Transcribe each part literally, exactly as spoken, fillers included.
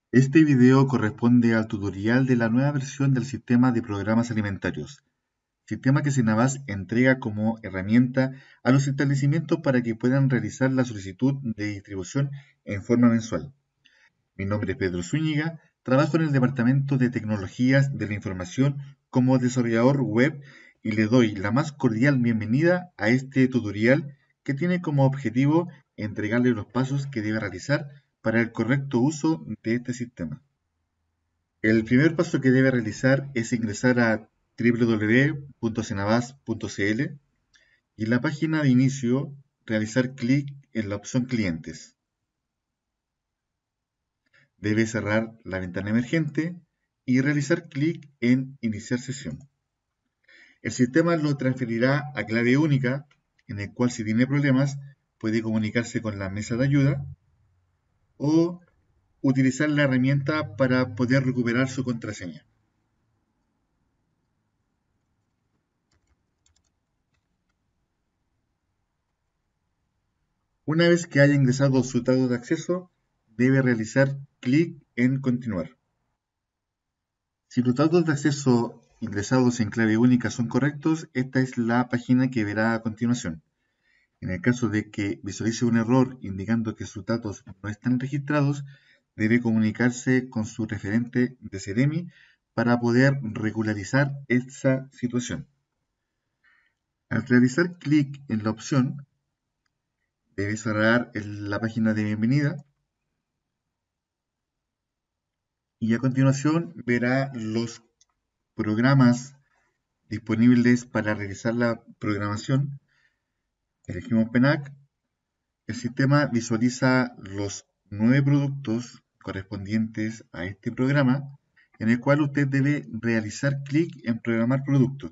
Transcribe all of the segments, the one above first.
Este video corresponde al tutorial de la nueva versión del sistema de programas alimentarios, sistema que Senavas entrega como herramienta a los establecimientos para que puedan realizar la solicitud de distribución en forma mensual. Mi nombre es Pedro Zúñiga, trabajo en el Departamento de Tecnologías de la Información como desarrollador web y le doy la más cordial bienvenida a este tutorial que tiene como objetivo entregarle los pasos que debe realizar para el correcto uso de este sistema. El primer paso que debe realizar es ingresar a w w w punto senavas punto c l y en la página de inicio realizar clic en la opción Clientes. Debe cerrar la ventana emergente y realizar clic en Iniciar sesión. El sistema lo transferirá a clave única, en el cual si tiene problemas puede comunicarse con la mesa de ayuda o utilizar la herramienta para poder recuperar su contraseña. Una vez que haya ingresado sus datos de acceso, debe realizar clic en Continuar. Si los datos de acceso ingresados en clave única son correctos, esta es la página que verá a continuación. En el caso de que visualice un error indicando que sus datos no están registrados, debe comunicarse con su referente de Seremi para poder regularizar esa situación. Al realizar clic en la opción, debe cerrar la página de bienvenida y a continuación verá los programas disponibles para realizar la programación. Elegimos PENAC. El sistema visualiza los nueve productos correspondientes a este programa, en el cual usted debe realizar clic en Programar producto.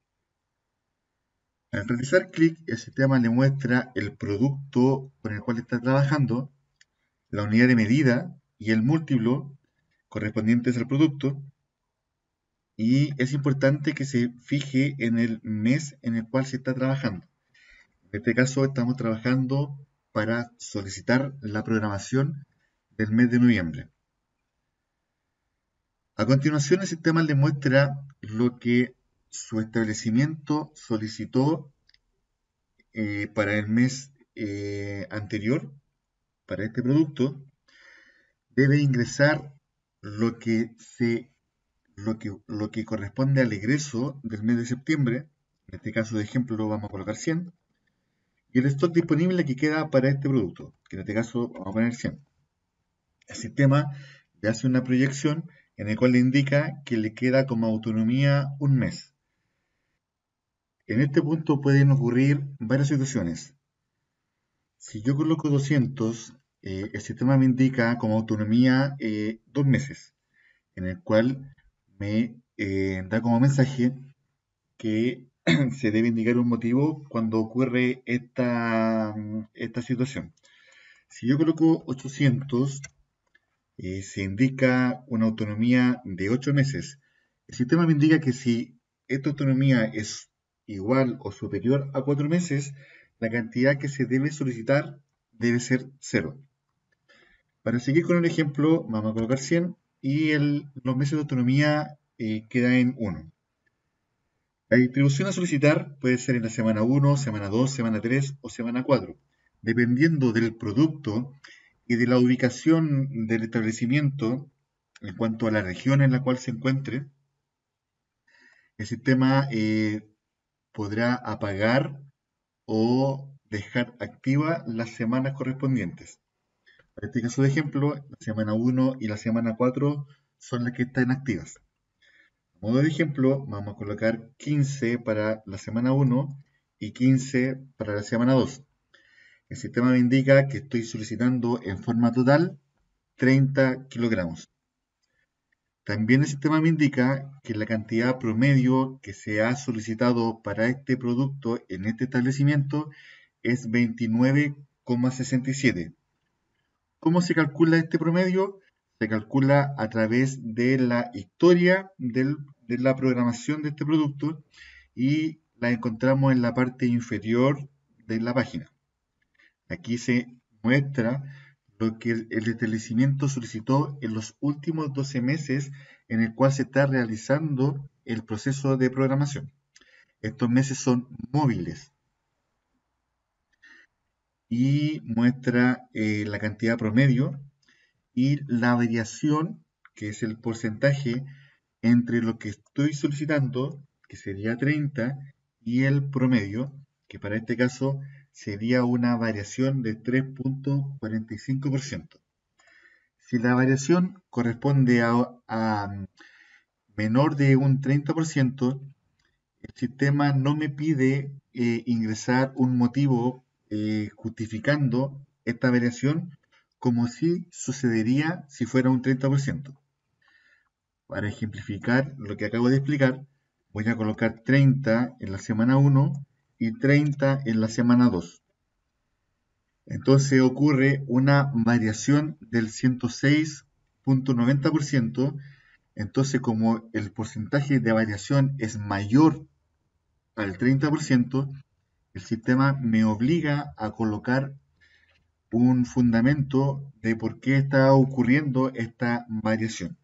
Al realizar clic, el sistema le muestra el producto con el cual está trabajando, la unidad de medida y el múltiplo correspondientes al producto, y es importante que se fije en el mes en el cual se está trabajando. En este caso estamos trabajando para solicitar la programación del mes de noviembre. A continuación, el sistema le muestra lo que su establecimiento solicitó eh, para el mes eh, anterior, para este producto. Debe ingresar lo que, se, lo, que, lo que corresponde al egreso del mes de septiembre. En este caso de ejemplo lo vamos a colocar cien. Y el stock disponible que queda para este producto, que en este caso vamos a poner cien. El sistema le hace una proyección en el cual le indica que le queda como autonomía un mes. En este punto pueden ocurrir varias situaciones. Si yo coloco doscientos, eh, el sistema me indica como autonomía eh, dos meses, en el cual me eh, da como mensaje que se debe indicar un motivo cuando ocurre esta, esta situación. Si yo coloco ochocientos, eh, se indica una autonomía de ocho meses. El sistema me indica que si esta autonomía es igual o superior a cuatro meses, la cantidad que se debe solicitar debe ser cero. Para seguir con el ejemplo, vamos a colocar cien y el, los meses de autonomía eh, queda en uno. La distribución a solicitar puede ser en la semana uno, semana dos, semana tres o semana cuatro, dependiendo del producto y de la ubicación del establecimiento en cuanto a la región en la cual se encuentre. El sistema eh, podrá apagar o dejar activa las semanas correspondientes. Para este caso de ejemplo, la semana uno y la semana cuatro son las que están activas. A modo de ejemplo, vamos a colocar quince para la semana uno y quince para la semana dos. El sistema me indica que estoy solicitando en forma total treinta kilogramos. También el sistema me indica que la cantidad promedio que se ha solicitado para este producto en este establecimiento es veintinueve coma sesenta y siete. ¿Cómo se calcula este promedio? Se calcula a través de la historia del, de la programación de este producto y la encontramos en la parte inferior de la página. Aquí se muestra lo que el, el establecimiento solicitó en los últimos doce meses en el cual se está realizando el proceso de programación. Estos meses son móviles y muestra eh, la cantidad promedio y la variación, que es el porcentaje entre lo que estoy solicitando, que sería treinta, y el promedio, que para este caso sería una variación de tres punto cuarenta y cinco por ciento. Si la variación corresponde a, a menor de un treinta por ciento, el sistema no me pide eh, ingresar un motivo eh, justificando esta variación como si sucedería si fuera un treinta por ciento. Para ejemplificar lo que acabo de explicar, voy a colocar treinta en la semana uno y treinta en la semana dos. Entonces ocurre una variación del ciento seis punto noventa por ciento. Entonces, como el porcentaje de variación es mayor al treinta por ciento, el sistema me obliga a colocar un fundamento de por qué está ocurriendo esta variación.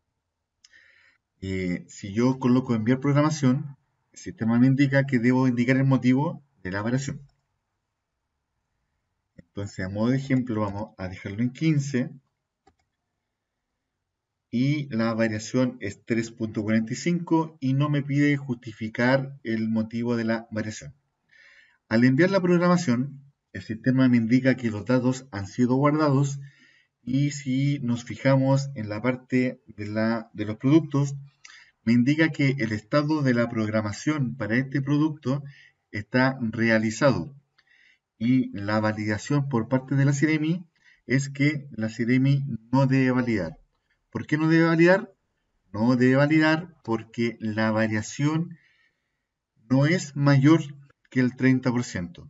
Eh, si yo coloco enviar programación, el sistema me indica que debo indicar el motivo de la variación. Entonces, a modo de ejemplo, vamos a dejarlo en quince y la variación es tres punto cuarenta y cinco y no me pide justificar el motivo de la variación. Al enviar la programación, el sistema me indica que los datos han sido guardados y si nos fijamos en la parte de, la, de los productos, me indica que el estado de la programación para este producto está realizado y la validación por parte de la Siremi es que la Siremi no debe validar. ¿Por qué no debe validar? No debe validar porque la variación no es mayor que el treinta por ciento.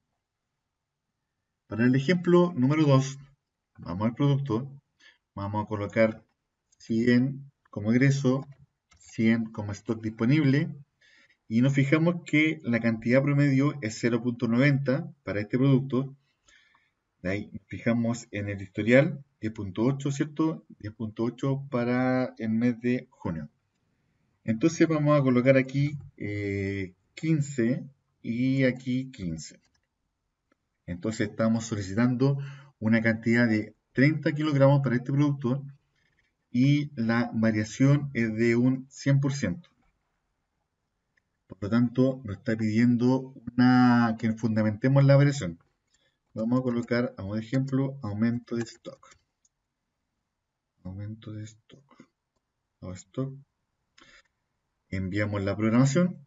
Para el ejemplo número dos, vamos al producto, vamos a colocar cien como egreso, cien como stock disponible y nos fijamos que la cantidad promedio es cero punto noventa para este producto. De ahí nos fijamos en el historial, diez punto ocho, ¿cierto? diez punto ocho para el mes de junio. Entonces vamos a colocar aquí eh, quince y aquí quince. Entonces estamos solicitando una cantidad de treinta kilogramos para este producto y la variación es de un cien por ciento. Por lo tanto, nos está pidiendo una, que fundamentemos la variación. Vamos a colocar, a modo de ejemplo, aumento de stock. Aumento de stock. A stock. Enviamos la programación.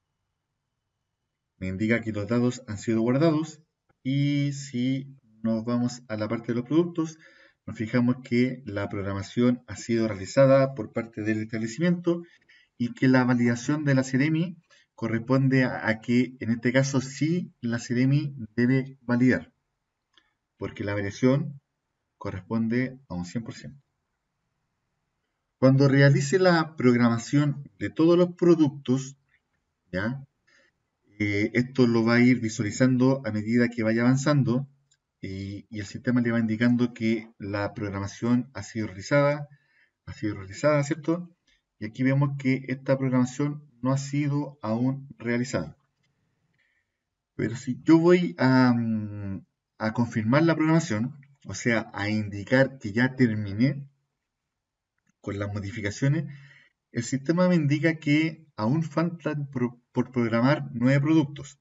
Me indica que los datos han sido guardados. Y si nos vamos a la parte de los productos, nos fijamos que la programación ha sido realizada por parte del establecimiento y que la validación de la Siremi corresponde a, a que, en este caso, sí la Siremi debe validar, porque la variación corresponde a un cien por ciento. Cuando realice la programación de todos los productos, ¿ya? Eh, esto lo va a ir visualizando a medida que vaya avanzando y, y el sistema le va indicando que la programación ha sido realizada, ha sido realizada, ¿cierto? Y aquí vemos que esta programación no ha sido aún realizada. Pero si yo voy a, mm, a confirmar la programación, o sea, a indicar que ya terminé con las modificaciones, el sistema me indica que aún faltan pro- por programar nueve productos.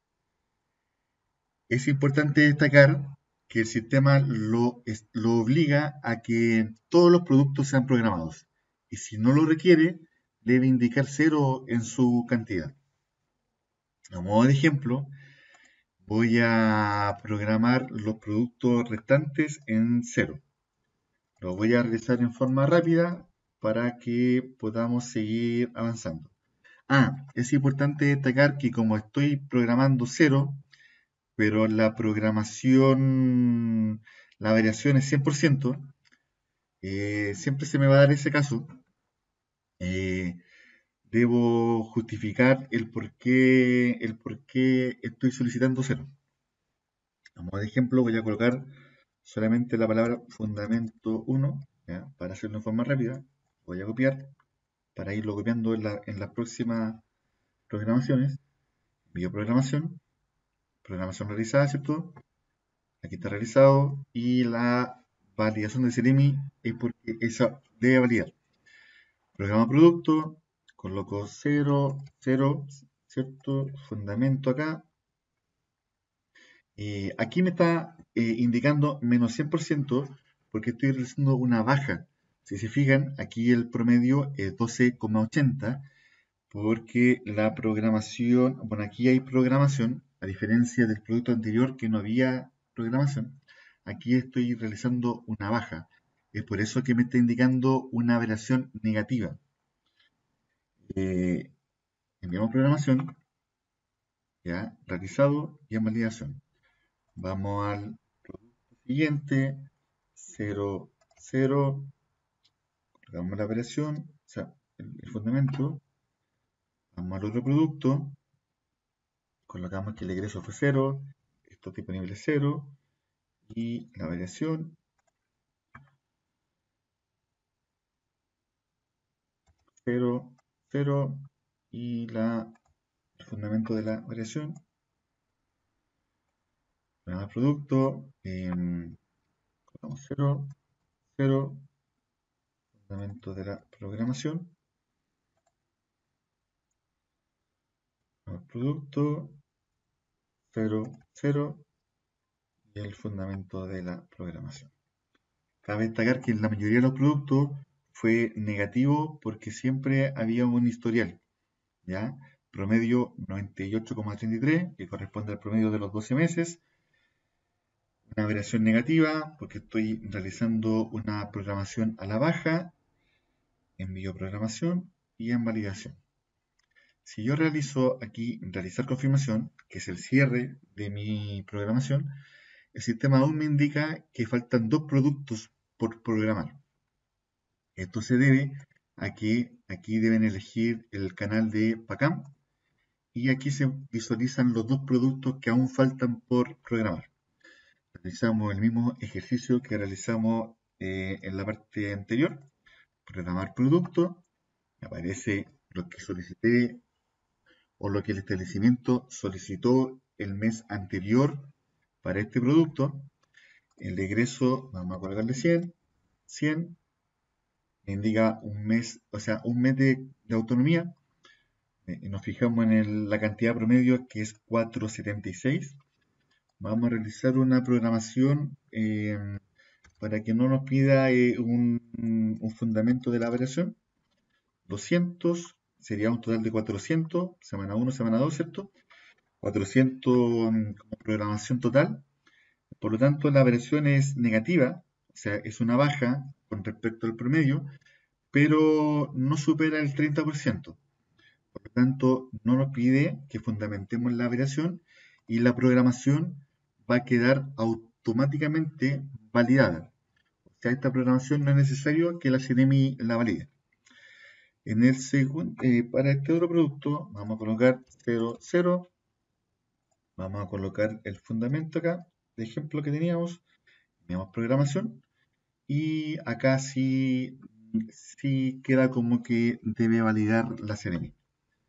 Es importante destacar que el sistema lo, es- lo obliga a que todos los productos sean programados. Y si no lo requiere, debe indicar cero en su cantidad. A modo de ejemplo, voy a programar los productos restantes en cero. Lo voy a realizar en forma rápida para que podamos seguir avanzando. Ah, es importante destacar que como estoy programando cero, pero la programación, la variación es cien por ciento, eh, siempre se me va a dar ese caso. eh, Debo justificar el por qué, el por qué estoy solicitando cero. A modo de ejemplo, voy a colocar solamente la palabra fundamento uno, ¿ya? Para hacerlo en forma rápida. Voy a copiar para irlo copiando en, la, en las próximas programaciones. Bioprogramación, programación realizada, ¿cierto? Aquí está realizado y la validación de Selenium es porque esa debe validar. Programa producto, coloco cero, cero, ¿cierto? Fundamento acá. Eh, aquí me está eh, indicando menos cien por ciento porque estoy realizando una baja. Si se fijan, aquí el promedio es doce coma ochenta porque la programación, bueno, aquí hay programación, a diferencia del producto anterior que no había programación, aquí estoy realizando una baja. Es por eso que me está indicando una variación negativa. Eh, enviamos programación, ya, realizado y en validación. Vamos al siguiente, cero, cero, colocamos la variación, o sea, el, el fundamento, vamos al otro producto, colocamos que el egreso fue cero, esto disponible es cero, y la variación, cero, cero, y la, el fundamento de la variación, el producto, eh, colocamos cero, cero, fundamento de la programación, el producto, cero, cero, y el fundamento de la programación. Cabe destacar que en la mayoría de los productos fue negativo porque siempre había un historial, ¿ya? Promedio noventa y ocho coma treinta y tres, que corresponde al promedio de los doce meses. Una variación negativa porque estoy realizando una programación a la baja, en bioprogramación y en validación. Si yo realizo aquí realizar confirmación, que es el cierre de mi programación, el sistema aún me indica que faltan dos productos por programar. Esto se debe a que aquí deben elegir el canal de PACAM y aquí se visualizan los dos productos que aún faltan por programar. Realizamos el mismo ejercicio que realizamos eh, en la parte anterior. Programar producto. Aparece lo que solicité o lo que el establecimiento solicitó el mes anterior para este producto. El egreso, vamos a colocarle cien, cien, me indica un mes, o sea, un mes de, de autonomía. Eh, nos fijamos en el- la cantidad promedio que es cuatrocientos setenta y seis. Vamos a realizar una programación eh, para que no nos pida eh, un, un fundamento de la operación. doscientos sería un total de cuatrocientos, semana uno, semana dos, ¿cierto? cuatrocientos mm, como programación total. Por lo tanto, la variación es negativa, o sea, es una baja con respecto al promedio, pero no supera el treinta por ciento. Por lo tanto, no nos pide que fundamentemos la variación y la programación va a quedar automáticamente validada. O sea, esta programación no es necesario que la C N M I la valide. En el segundo, eh, para este otro producto, vamos a colocar cero, cero. Vamos a colocar el fundamento acá, de ejemplo que teníamos. Tenemos programación. Y acá sí, sí queda como que debe validar la C N M I.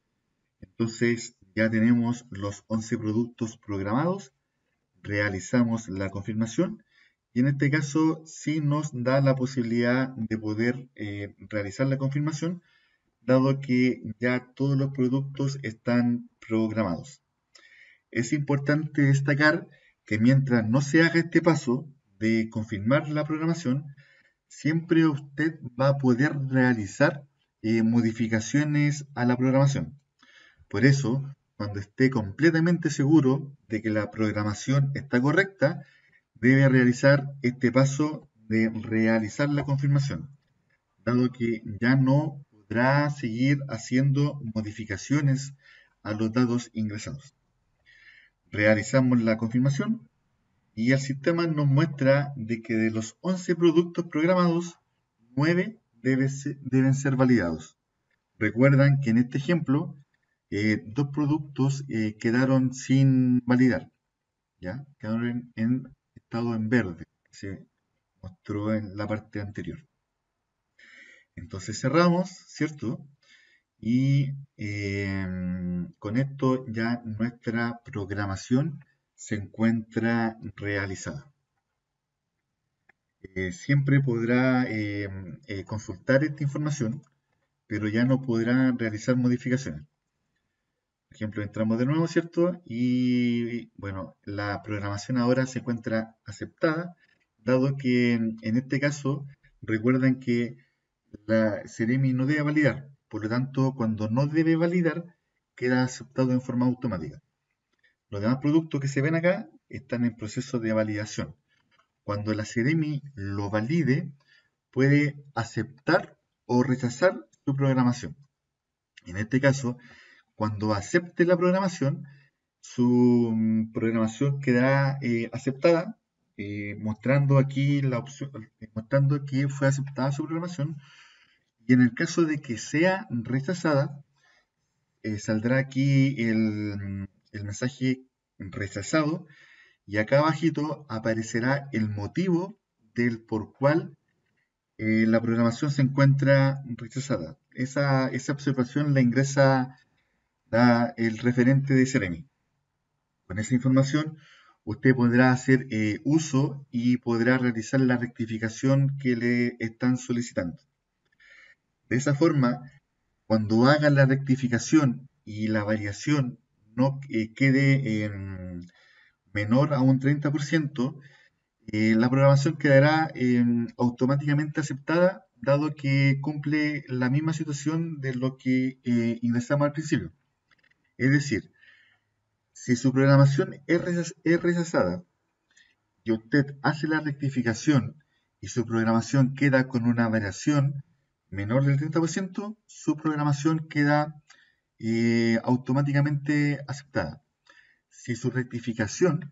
Entonces ya tenemos los once productos programados, realizamos la confirmación y en este caso sí nos da la posibilidad de poder eh, realizar la confirmación dado que ya todos los productos están programados. Es importante destacar que mientras no se haga este paso de confirmar la programación, siempre usted va a poder realizar eh, modificaciones a la programación. Por eso, cuando esté completamente seguro de que la programación está correcta, debe realizar este paso de realizar la confirmación, dado que ya no podrá seguir haciendo modificaciones a los datos ingresados. Realizamos la confirmación y el sistema nos muestra de que de los once productos programados, nueve debe ser- deben ser validados. Recuerdan que en este ejemplo, eh, dos productos eh, quedaron sin validar, ¿ya? Quedaron en, en estado en verde, se mostró en la parte anterior. Entonces cerramos, ¿cierto? Y eh, con esto ya nuestra programación se encuentra realizada. Eh, siempre podrá eh, eh, consultar esta información, pero ya no podrá realizar modificaciones. Por ejemplo, entramos de nuevo, ¿cierto? Y bueno, la programación ahora se encuentra aceptada, dado que en, en este caso recuerdan que la Ceremi no debe validar. Por lo tanto, cuando no debe validar, queda aceptado en forma automática. Los demás productos que se ven acá están en proceso de validación. Cuando la Ceremi lo valide, puede aceptar o rechazar su programación. En este caso, cuando acepte la programación, su mm, programación quedará eh, aceptada, eh, mostrando aquí la opción, eh, mostrando que fue aceptada su programación. Y en el caso de que sea rechazada, eh, saldrá aquí el, el mensaje rechazado y acá abajito aparecerá el motivo del por cual eh, la programación se encuentra rechazada. Esa, esa observación la ingresa la- el referente de Ceremi. Con esa información usted podrá hacer eh, uso y podrá realizar la rectificación que le están solicitando. De esa forma, cuando haga la rectificación y la variación no eh, quede en menor a un treinta por ciento, eh, la programación quedará eh, automáticamente aceptada, dado que cumple la misma situación de lo que eh, ingresamos al principio. Es decir, si su programación es, rechaz- es rechazada y usted hace la rectificación y su programación queda con una variación menor del treinta por ciento, su programación queda eh, automáticamente aceptada. Si su rectificación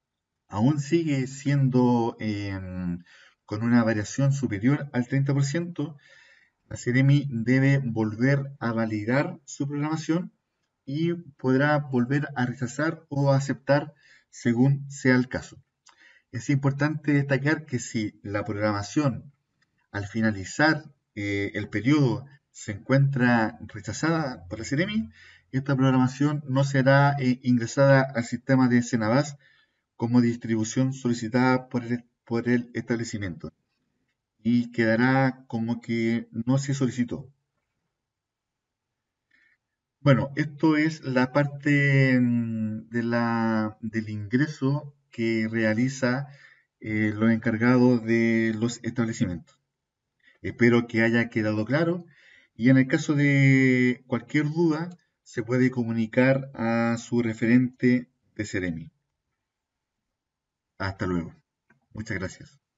aún sigue siendo eh, con una variación superior al treinta por ciento, la Ceremi debe volver a validar su programación y podrá volver a rechazar o aceptar según sea el caso. Es importante destacar que si la programación al finalizar eh, el periodo se encuentra rechazada por la Ceremi, esta programación no será eh, ingresada al sistema de Senabas como distribución solicitada por el, por el establecimiento y quedará como que no se solicitó. Bueno, esto es la parte mm, de la, del ingreso que realiza eh, los encargados de los establecimientos. Espero que haya quedado claro y en el caso de cualquier duda se puede comunicar a su referente de Ceremi. Hasta luego. Muchas gracias.